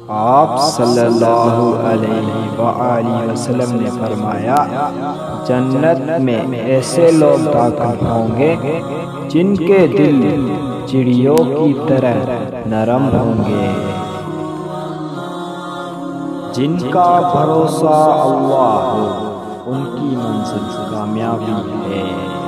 आप सल्लल्लाहु अलैहि वसल्लम ने फरमाया, जन्नत में ऐसे लोग दाखिल होंगे जिनके दिल चिड़ियों की तरह नरम होंगे, जिनका भरोसा अल्लाह हो, उनकी मंजिल कामयाबी है।